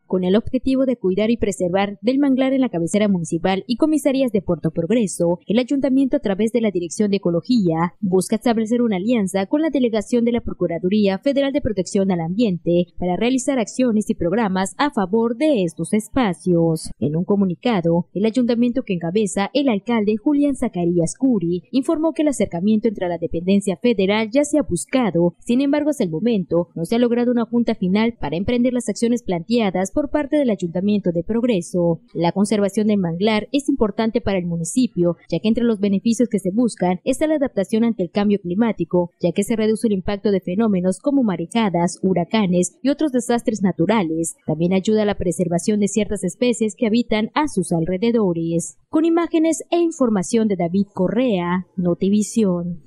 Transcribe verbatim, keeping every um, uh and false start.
Con el objetivo de cuidar y preservar del manglar en la cabecera municipal y comisarías de Puerto Progreso, el Ayuntamiento, a través de la Dirección de Ecología, busca establecer una alianza con la Delegación de la Procuraduría Federal de Protección al Ambiente para realizar acciones y programas a favor de estos espacios. En un comunicado, el Ayuntamiento, que encabeza el alcalde Julián Zacarías Curi, informó que el acercamiento entre la dependencia federal ya se ha buscado. Sin embargo, hasta el momento no se ha logrado una junta final para emprender las acciones planteadas por parte del Ayuntamiento de Progreso. La conservación del manglar es importante para el municipio, ya que entre los beneficios que se buscan está la adaptación ante el cambio climático, ya que se reduce el impacto de fenómenos como marejadas, huracanes y otros desastres naturales. También ayuda a la preservación de ciertas especies que habitan a sus alrededores. Con imágenes e información de David Correa, Notivisión.